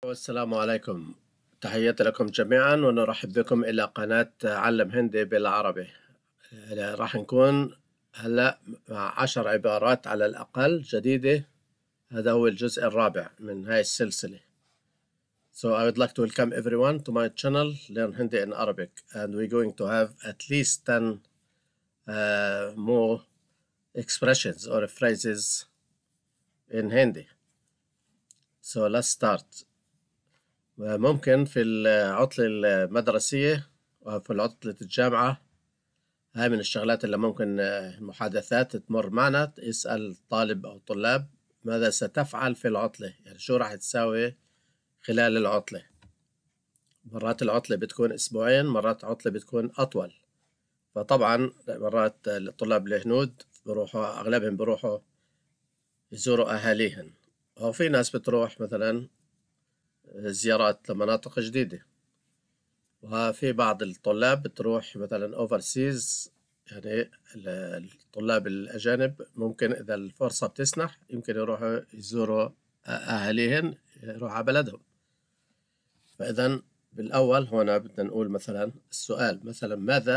والسلام عليكم. تحياتي لكم جميعا ونرحب بكم إلى قناة علم هندي بالعربي. راح نكون هلأ مع 10 عبارات على الأقل جديدة. هذا هو الجزء الرابع من هاي السلسلة. So I would like to welcome everyone to my channel Learn Hindi in Arabic, and we're going to have at least 10 more expressions or phrases in Hindi. So let's start. ممكن في العطلة المدرسية وفي عطلة الجامعة، هاي من الشغلات اللي ممكن محادثات تمر معنا. يسأل الطالب أو الطلاب ماذا ستفعل في العطلة، يعني شو راح تساوي خلال العطلة. مرات العطلة بتكون أسبوعين، مرات عطلة بتكون أطول. فطبعا مرات الطلاب الهنود بروحوا، أغلبهم بروحوا يزوروا أهاليهم، أو في ناس بتروح مثلا زيارات لمناطق جديدة، وفي بعض الطلاب بتروح مثلا overseas، يعني الطلاب الأجانب ممكن إذا الفرصة بتسنح يمكن يروحوا يزوروا أهاليهم، يروحوا على بلدهم. فإذا بالأول هنا بدنا نقول مثلا السؤال، مثلا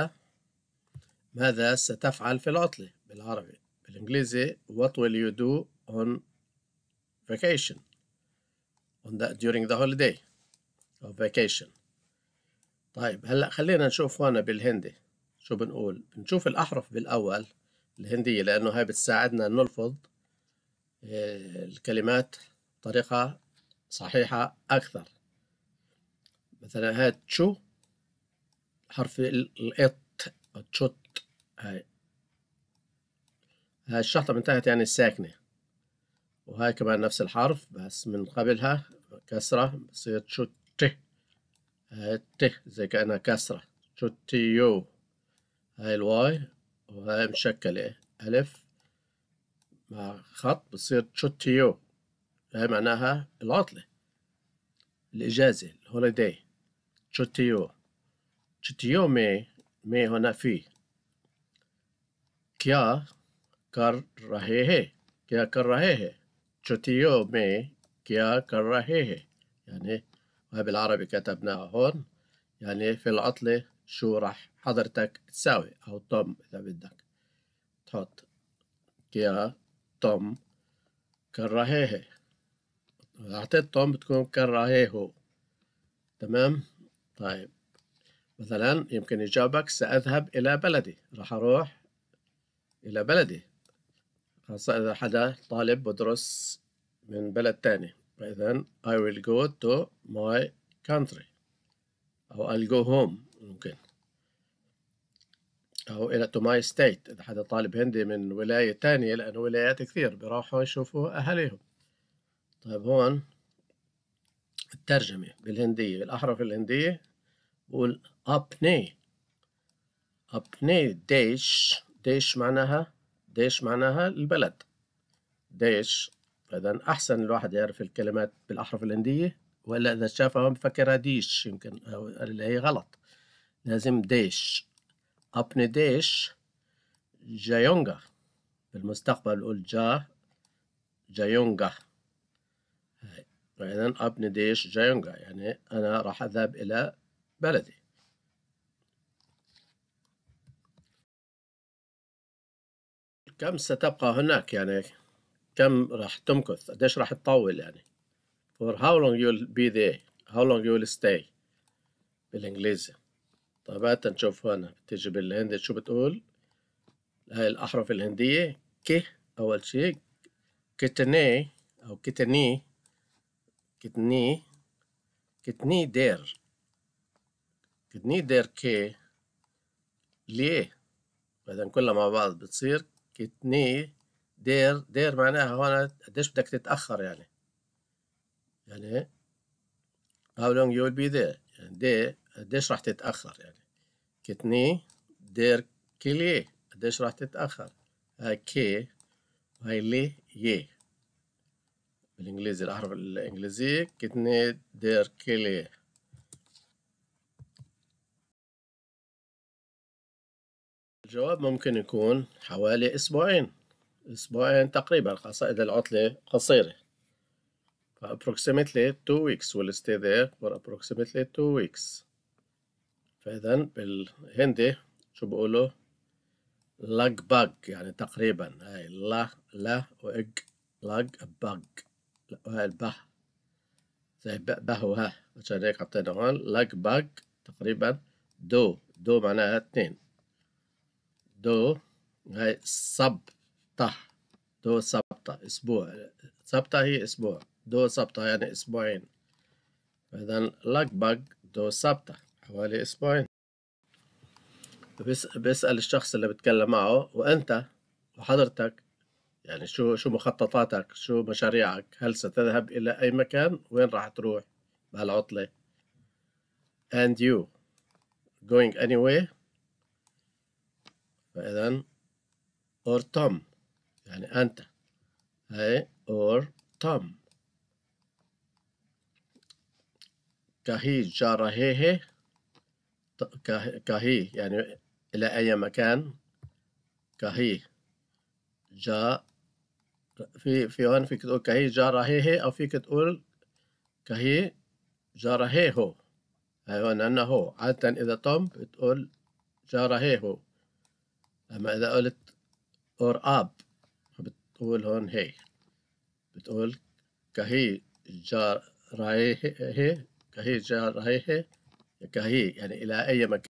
ماذا ستفعل في العطلة بالعربي. بالإنجليزي what will you do on vacation during the holiday or vacation. طيب هلأ خلينا نشوف هنا بالهندي شو بنقول. بنشوف الأحرف بالأول الهندية، لأنه هاي بتساعدنا نلفظ الكلمات بطريقة صحيحة أكثر. مثلا هاي تشو، حرف الإط تشوت، هاي الشرطة انتهت يعني الساكنة، وهاي كمان نفس الحرف بس من قبلها كسرة بصير تشوت. هاي ت زي كأنها كسرة، تشوتيو. هاي الواي وهاي مشكلة ألف مع خط بصير تشوتيو. هاي معناها العطلة، الإجازة، الهوليداي. تشوتيو، تشوتيو مي هنا في. كيا कर रहे हैं، क्या कर रहे हैं. छुट्टियों में क्या कर रहे हैं، يعني وهي بالعربي كتبناها هون، يعني في العطلة شو راح حضرتك تساوي، أو توم إذا بدك تحط كيا توم कर रहे हैं. إذا حطيت توم بتكون कर रहे हो. تمام. طيب مثلا يمكن يجاوبك سأذهب إلى بلدي، راح أروح إلى بلدي، خاصة إذا حدا طالب بدرس من بلد تاني. فإذا I will go to my country، أو I'll go home ممكن، أو إلى to my state إذا حدا طالب هندي من ولاية تانية، لأنه ولايات كثير بيروحوا يشوفوا أهاليهم. طيب هون الترجمة بالهندية، بالأحرف الهندية بقول أبني. أبني ديش معناها البلد، ديش. فإذا أحسن الواحد يعرف الكلمات بالأحرف الهندية، ولا إذا شافها بفكرها ديش يمكن، أو اللي هي غلط. لازم ديش. أبني ديش جايونغا، بالمستقبل نقول جايونغا. فإذا أبني ديش جايونغا يعني أنا راح أذهب إلى بلدي. كم ستبقى هناك، يعني كم راح تمكث، قديش راح تطول يعني. for how long you'll be there، how long you'll stay بالإنجليزي. طيب هات نشوف هنا بتيجي بالهندي شو بتقول. هاي الأحرف الهندية ك أول شيء، كتني أو كتني، كتني دير، كتني دير كي ليه. فإذا كلها مع بعض بتصير كتني دير معناها هون قديش بدك تتأخر يعني how long you will be there، يعني دي قديش راح تتأخر يعني. كتني دير كليه قديش راح تتأخر. هاي كي وهاي لي يه بالإنجليزي، الأحرف الإنجليزية كتني دير كليه. الجواب ممكن يكون حوالي أسبوعين تقريبا، خاصة إذا العطلة قصيرة. ف approximately 2 weeks will stay there for approximately 2 weeks. فإذا بالهندي شو بقولوا؟ لج بج يعني تقريبا، هاي لا وإج لج بج، وهاي البه زي به وها، عشان هيك حطينا هون لج بج تقريبا. دو معناها 2. دو هاي سبتة، دو سبتة أسبوع، سبتة هي أسبوع، دو سبتة يعني أسبوعين. إذا لج بج دو سبتة حوالي أسبوعين. بيسأل الشخص اللي بتكلم معه، وأنت وحضرتك يعني شو مخططاتك، شو مشاريعك، هل ستذهب إلى أي مكان، وين راح تروح بهالعطلة؟ and you going anywhere. فإذا or Tom يعني أنت، هاي or Tom. كهي جارة هي كهي يعني إلى أي مكان. كهي جا في هون فيك تقول كهي جارة هي أو فيك تقول كهي جارة هي هو. هاي هون عندنا هو، عادة إذا توم بتقول جارة هي هو، أما إذا قلت or أب بتقول هون هي، بتقول كهي جارة هي، كهي جارة هي، كهي يعني إلى أي مكان.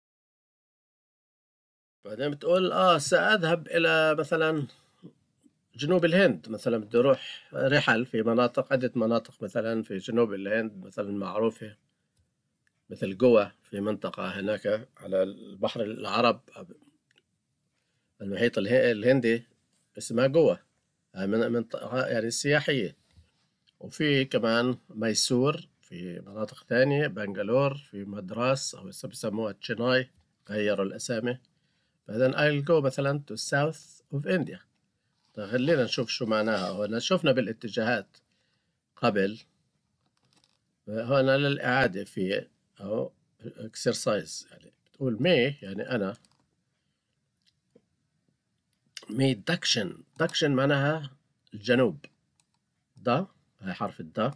بعدين بتقول سأذهب إلى مثلا جنوب الهند، مثلا بدي أروح رحل في مناطق، عدة مناطق مثلا في جنوب الهند مثلا معروفة، مثل جوا في منطقة هناك على البحر العرب، المحيط الهندي اسمها جوا، منطقة يعني سياحية. وفي كمان ميسور في مناطق ثانية، بنغالور، في مدراس أو بسموها تشيناي، غيروا الأسامي. فإذا I'll go مثلا to south of India. طيب خلينا نشوف شو معناها. هنا شفنا بالاتجاهات قبل، هنا للإعادة في أو exercise، يعني بتقول me يعني أنا، me دكشن معناها الجنوب، دا هاي حرف الدا،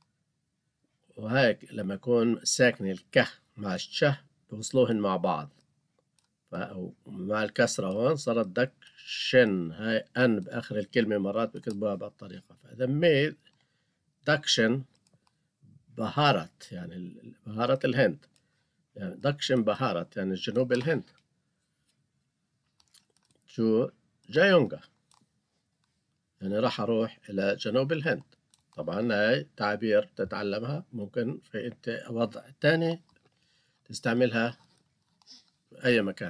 وهيك لما يكون ساكن الكه مع الشه بوصلوهن مع بعض، مع الكسرة هون صارت دكشن. هاي أن بآخر الكلمة مرات بكتبوها بهالطريقة. فإذا مي دكشن بهارت يعني بهارة الهند، يعني دكشن بهارت يعني جنوب الهند. شو جايونجا يعني راح أروح إلى جنوب الهند. طبعا هاي تعابير تتعلمها، ممكن في أنت وضع تاني تستعملها في أي مكان.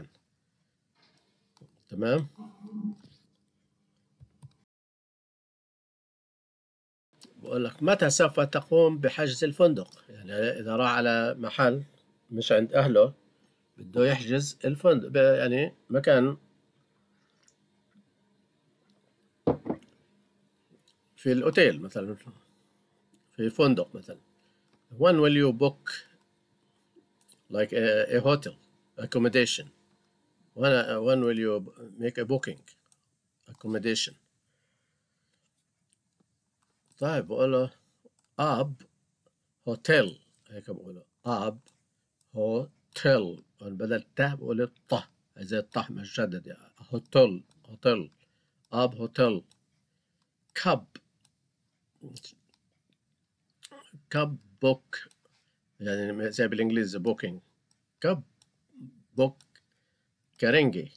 تمام. بقول لك متى سوف تقوم بحجز الفندق، يعني إذا راح على محل مش عند أهله بده يحجز الفندق، يعني مكان في الأوتيل مثلا، في فندق مثلا. when will you book like a hotel accommodation. when will you make a booking accommodation. طيب بقول له أب هوتيل، هيك بقوله أب هوتيل، بدل ته بقول الطه زي الطه مشدد يعني. هوتيل أب هوتيل. كاب بوك يعني زي بالإنجليزي بوكينج. كاب بوك كارينجي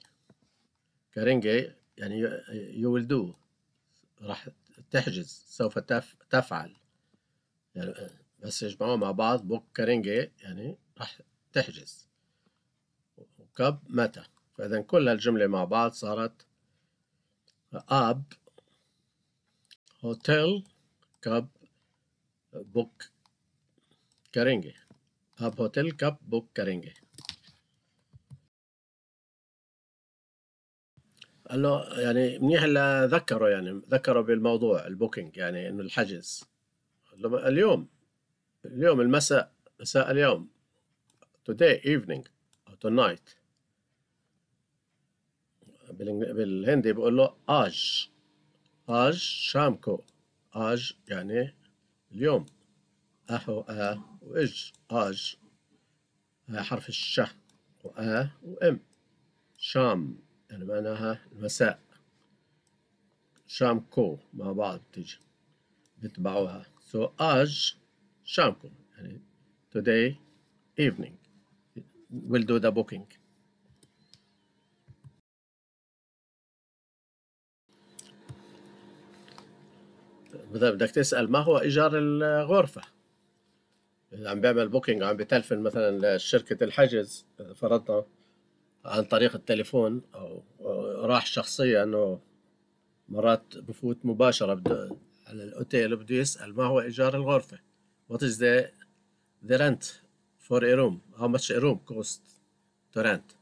يعني you will do، راح تحجز، سوف تفعل يعني، بس يجمعوا مع بعض بوك كارينجي يعني راح تحجز. وكاب متى. فإذا كل الجملة مع بعض صارت أب هوتيل كاب بوك كارينجي. أب هوتيل كاب بوك كارينجي. قال له يعني منيح اللي ذكره، يعني ذكره بالموضوع البوكينج يعني إنه الحجز. قال له اليوم المساء، مساء اليوم today evening أو tonight. بالهندي بقول له آج شام كو. آج يعني اليوم. أهو وإج آج، حرف الش، وإم. شام يعني معناها المساء. شامكو مع بعض بتيجي بيتبعوها. so آج شامكو يعني today evening we'll do the booking. بدك تسأل ما هو إيجار الغرفة. إذا عم بيعمل بوكينج عم بتلفن مثلا لشركة الحجز فرضنا عن طريق التليفون أو راح شخصيا، أنه مرات بفوت مباشرة على الأوتيل بده يسأل ما هو إيجار الغرفة. what is the rent for a room, how much a room cost to rent.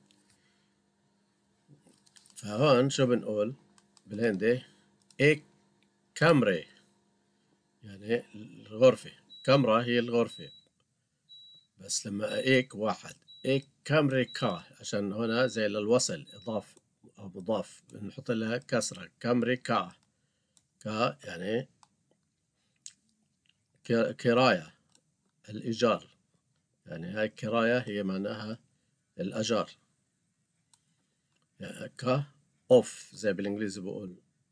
فهون شو بنقول بالهندي؟ إيك كامري يعني الغرفة. كامرة هي الغرفة، بس لما إيك واحد إيك كامري كا، عشان هنا زي للوصل إضاف أو مضاف بنحط لها كسرة. كامري كا يعني كراية الإيجار، يعني هاي الكراية هي معناها الأجار. يعني كا أوف زي بالإنجليزي بقول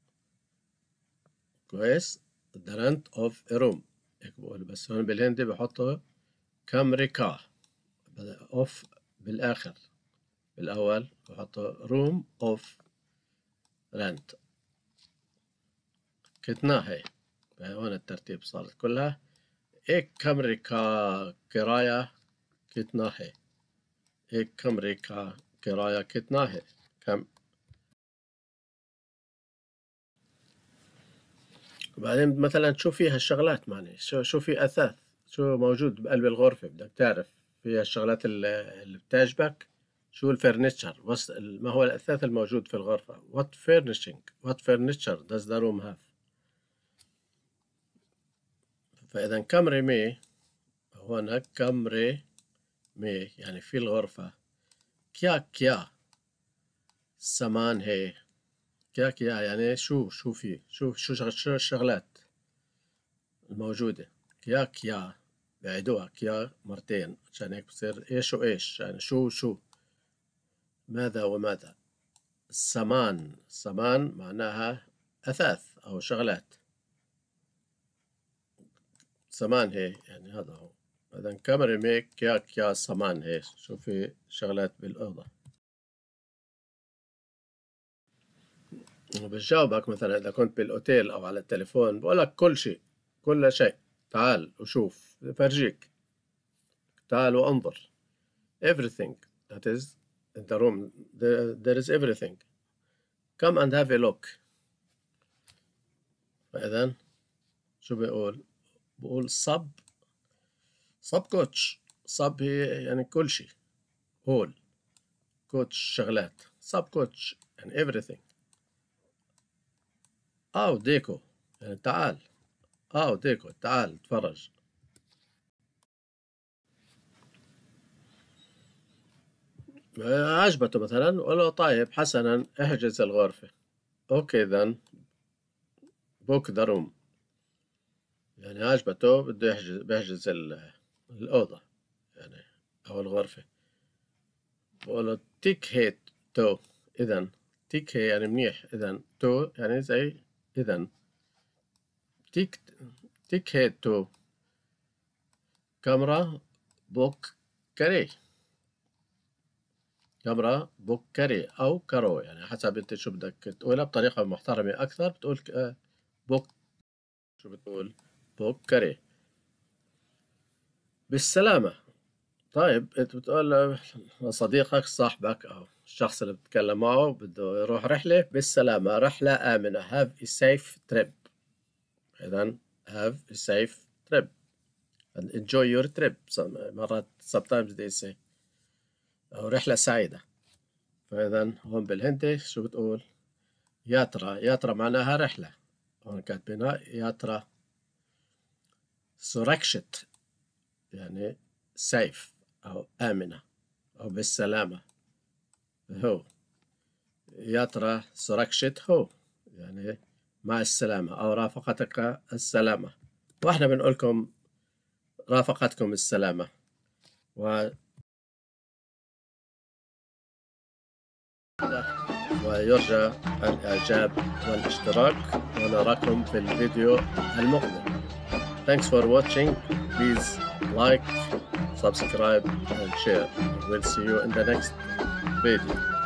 كويس the rent of a room هيك بقول، بس هون بالهندي بحطوا كامريكا أوف بالآخر، بالأول بحطوا room of rent. كتنا هي هون الترتيب صارت كلها एक कमरे का किराया कितना है. एक कमरे का किराया कितना है. كم. وبعدين مثلا شو فيها الشغلات معني شو في أثاث، شو موجود بقلب الغرفة، بدك تعرف فيها الشغلات اللي بتعجبك. شو الفرنتشر، ما هو الأثاث الموجود في الغرفة. what furniture does the room have. فإذا كمري مي هنا كمري مي يعني في الغرفة. كيا سمان هي. كيا يعني شو في شو الشغلات الموجودة. كيا بعيدوها كيا مرتين عشان هيك بصير ايش وايش، يعني شو ماذا وماذا. سمان معناها أثاث أو شغلات. سمان هي يعني هذا هو. إذا كاميرا ميك كيا سمان هي شو في شغلات بالأوضة. وبجاوبك مثلا إذا كنت بالأوتيل أو على التليفون بقولك كل شيء تعال وشوف فرجيك، تعال وانظر. everything that is in the room, there is everything, come and have a look. فإذا شو بقول صب كوتش. صب هي يعني كل شيء. هول كوتش شغلات. صب كوتش يعني everything. أو ديكو يعني تعال. ديكو تعال تفرج. عجبته مثلا ولا طيب حسنا احجز الغرفة. اوكي then book the room يعني عجبته بده بيحجز الأوضة يعني أو الغرفة. بقوله تيك هيت تو. إذا تيك هي يعني منيح، إذا تو يعني زي إذا. تيك هيت تو كاميرا بوك كاري. كاميرا بوك كاري أو كارو يعني حسب أنت شو بدك تقولها بطريقة محترمة أكثر. بتقول بوك، شو بتقول بوك كاري بالسلامة. طيب انت بتقول لصديقك صاحبك او الشخص اللي بتتكلم معه بده يروح رحلة بالسلامة، رحلة آمنة. have a safe trip. إذا have a safe trip and enjoy your trip. مرات sometimes they say أو رحلة سعيدة. فإذا هون بالهندي شو بتقول؟ ياترا معناها رحلة، هون كاتبينها ياترا. سوركشت يعني safe أو آمنة أو بالسلامة. هو ياترا سوركشت هو يعني مع السلامة أو رافقتك السلامة. وإحنا بنقول لكم رافقتكم السلامة ويرجى الإعجاب والاشتراك، ونراكم في الفيديو المقبل. Thanks for watching. Please like, subscribe and share. We'll see you in the next video.